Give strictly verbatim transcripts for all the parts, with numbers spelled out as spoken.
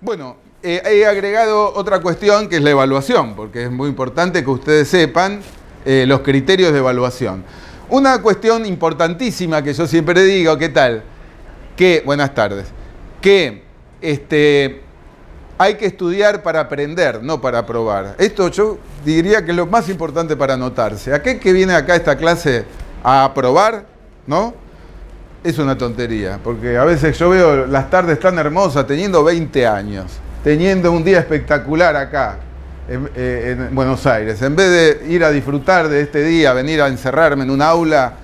Bueno, eh, he agregado otra cuestión que es la evaluación, porque es muy importante que ustedes sepan eh, los criterios de evaluación. Una cuestión importantísima que yo siempre digo, ¿qué tal? Que, buenas tardes, que este, hay que estudiar para aprender, no para aprobar. Esto yo diría que es lo más importante para anotarse. Aquel que viene acá a esta clase a aprobar, ¿no? Es una tontería, porque a veces yo veo las tardes tan hermosas, teniendo veinte años, teniendo un día espectacular acá, en, eh, en Buenos Aires. En vez de ir a disfrutar de este día, venir a encerrarme en un aula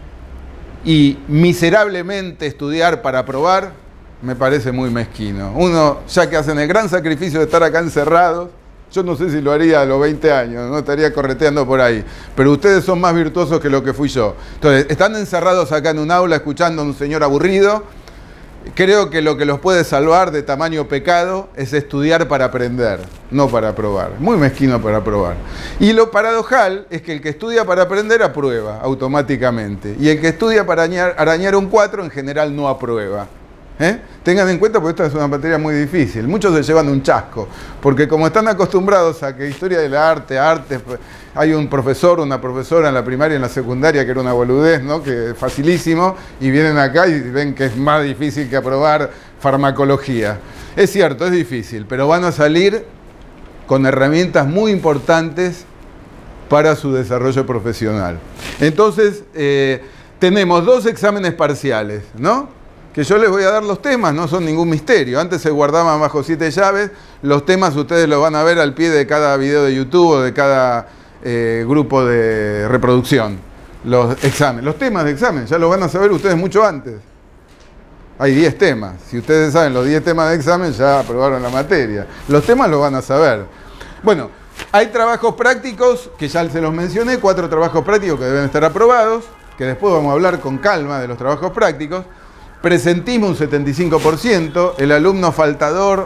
y miserablemente estudiar para aprobar, me parece muy mezquino. Uno, ya que hacen el gran sacrificio de estar acá encerrados, yo no sé si lo haría a los veinte años, no estaría correteando por ahí. Pero ustedes son más virtuosos que lo que fui yo. Entonces, están encerrados acá en un aula escuchando a un señor aburrido. Creo que lo que los puede salvar de tamaño pecado es estudiar para aprender, no para aprobar. Muy mezquino para aprobar. Y lo paradojal es que el que estudia para aprender aprueba automáticamente. Y el que estudia para arañar, arañar un cuatro en general no aprueba. ¿Eh? Tengan en cuenta porque esta es una materia muy difícil. Muchos se llevan un chasco, porque como están acostumbrados a que historia del arte, arte, hay un profesor, una profesora en la primaria y en la secundaria que era una boludez, ¿no? Que es facilísimo, y vienen acá y ven que es más difícil que aprobar farmacología. Es cierto, es difícil, pero van a salir con herramientas muy importantes para su desarrollo profesional. Entonces, eh, tenemos dos exámenes parciales, ¿no? Que yo les voy a dar los temas, no son ningún misterio. Antes se guardaban bajo siete llaves, los temas ustedes los van a ver al pie de cada video de YouTube o de cada eh, grupo de reproducción. Los exámenes, los temas de examen, ya los van a saber ustedes mucho antes. Hay diez temas. Si ustedes saben los diez temas de examen, ya aprobaron la materia. Los temas los van a saber. Bueno, hay trabajos prácticos, que ya se los mencioné, cuatro trabajos prácticos que deben estar aprobados, que después vamos a hablar con calma de los trabajos prácticos. Presentismo un setenta y cinco por ciento, el alumno faltador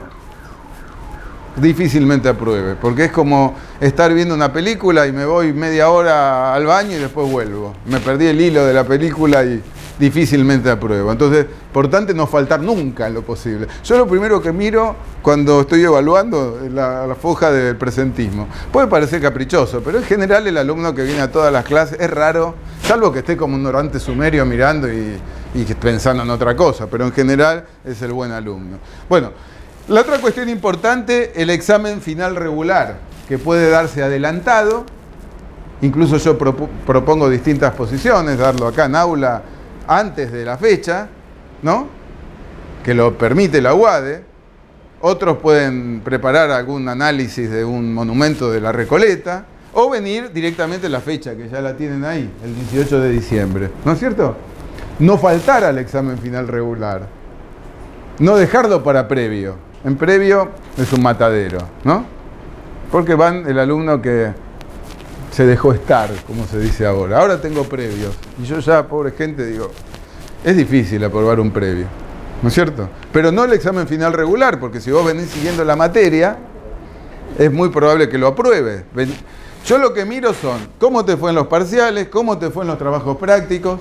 difícilmente apruebe, porque es como estar viendo una película y me voy media hora al baño y después vuelvo. Me perdí el hilo de la película y difícilmente apruebo. Entonces, importante no faltar nunca en lo posible. Yo lo primero que miro cuando estoy evaluando es la, la foja del presentismo. Puede parecer caprichoso, pero en general el alumno que viene a todas las clases es raro, salvo que esté como un ignorante sumerio mirando y, y pensando en otra cosa, pero en general es el buen alumno. Bueno, la otra cuestión importante, el examen final regular, que puede darse adelantado. Incluso yo propo, propongo distintas posiciones, darlo acá en aula antes de la fecha, ¿no? Que lo permite la U A D E. Otros pueden preparar algún análisis de un monumento de la Recoleta o venir directamente a la fecha, que ya la tienen ahí, el dieciocho de diciembre, ¿no es cierto? No faltar al examen final regular, no dejarlo para previo. En previo es un matadero, ¿no? Porque van el alumno que se dejó estar, como se dice ahora. Ahora tengo previos. Y yo ya, pobre gente, digo, es difícil aprobar un previo, ¿no es cierto? Pero no el examen final regular, porque si vos venís siguiendo la materia, es muy probable que lo apruebes. Yo lo que miro son cómo te fue en los parciales, cómo te fue en los trabajos prácticos,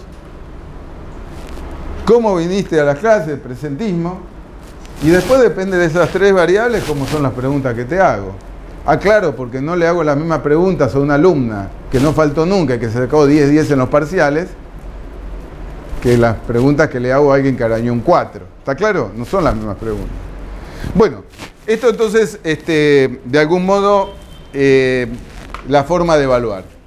cómo viniste a las clases, presentismo, y después depende de esas tres variables cómo son las preguntas que te hago. Aclaro, porque no le hago las mismas preguntas a una alumna que no faltó nunca, que se sacó diez diez en los parciales, que las preguntas que le hago a alguien que arañó un cuatro. ¿Está claro? No son las mismas preguntas. Bueno, esto entonces, este, de algún modo, eh, la forma de evaluar.